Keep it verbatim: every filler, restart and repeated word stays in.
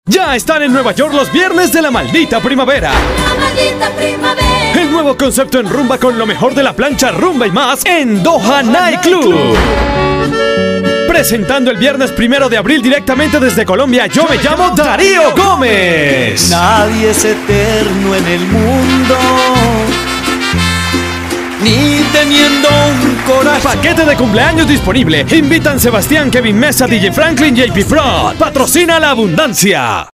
Ya están en Nueva York los viernes de la maldita primavera. La maldita primavera. El nuevo concepto en rumba con lo mejor de la plancha, rumba y más en Doha Night Club. Presentando el viernes primero de abril directamente desde Colombia, yo me llamo Dario Gomez. Nadie es eterno en el mundo, ni teniendo un corazón. Paquete de cumpleaños disponible. Invitan Sebastián, Kevin Mesa, D J Franklin, J P Fraud. Patrocina la abundancia.